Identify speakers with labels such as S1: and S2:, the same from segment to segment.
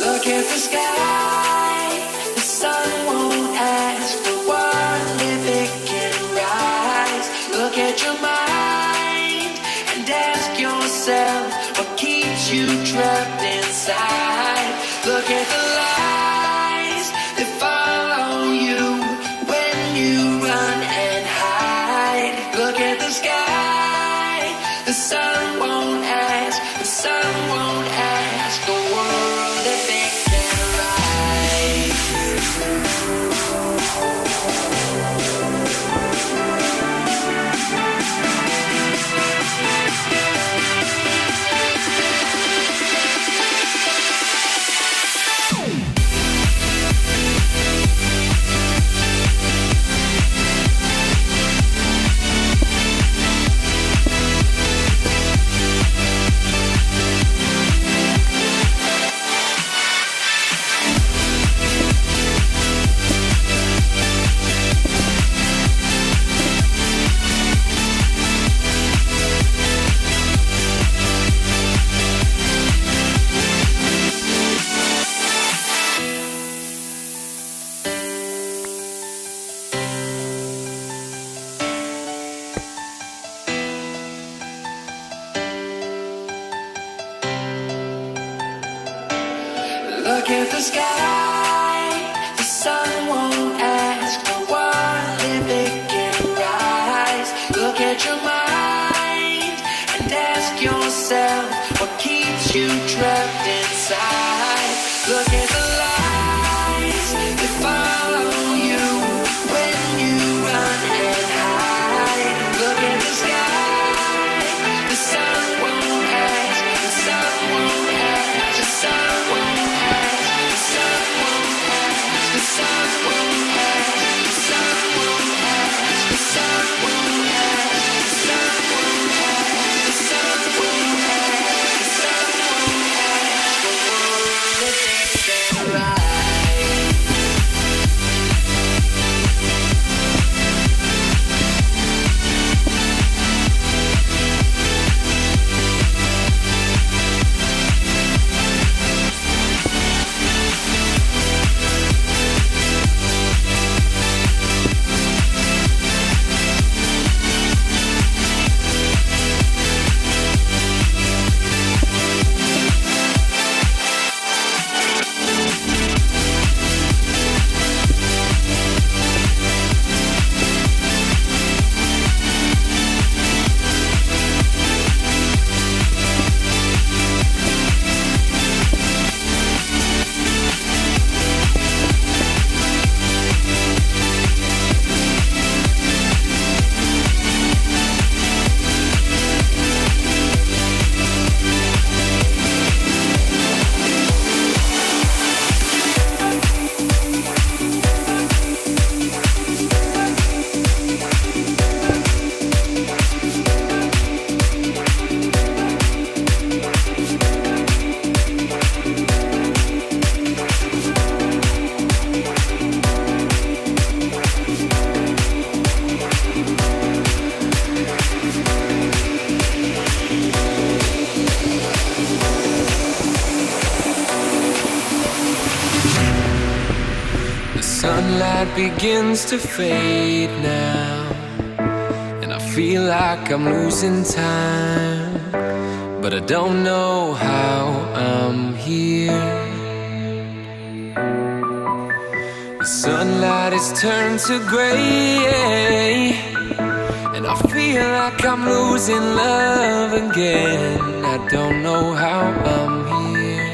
S1: Look at the sky, the sun won't ask for one if it can rise. Look at your mind and ask yourself what keeps you trapped inside. Look at the lies that follow you when you run and hide. Look at the sky, the sun won't ask, the sun won't ask the world if it can rise. Look at the sky, the sun won't ask for what if it can rise. Look at your mind and ask yourself what keeps you trapped inside. Look at the lies that follow you when you run and hide. Look at the sky, the sun won't ask, the sun won't ask, the sun won't ask, the sun won't ask, the sun won't ask, the sun won't ask, the sun won't ask, the sun won't ask, the sun won't ask, the sun won't ask the world if it can rise.
S2: Sunlight begins to fade now, and I feel like I'm losing time, but I don't know how I'm here. The sunlight has turned to gray, and I feel like I'm losing love again. I don't know how I'm here.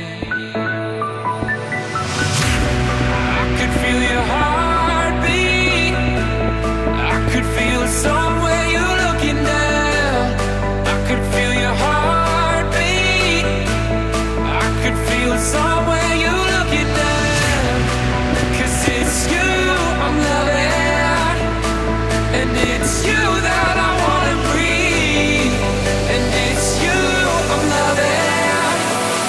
S2: I could feel your heartbeat, I could feel somewhere you're looking down. I could feel your heartbeat, I could feel somewhere you're looking down. 'Cause it's you I'm loving, and it's you that I wanna breathe, and it's you I'm loving.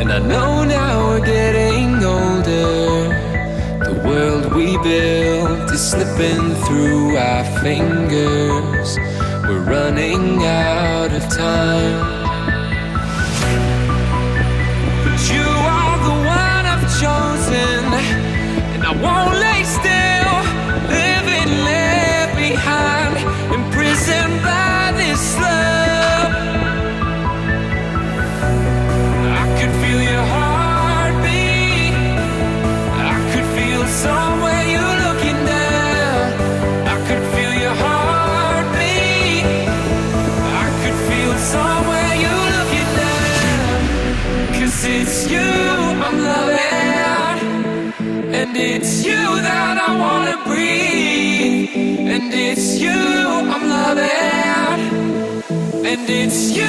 S2: And I know now we're getting older. The world we built is slipping through our fingers. We're running out of time. But you are the one I've chosen, and I won't lay still, living left behind, imprisoned by this love. I could feel your heartbeat. I could feel somewhere you're looking down. I could feel your heartbeat. I could feel somewhere you're looking down. 'Cause it's you I'm loving, and it's you that I wanna breathe. And it's you I'm loving, and it's you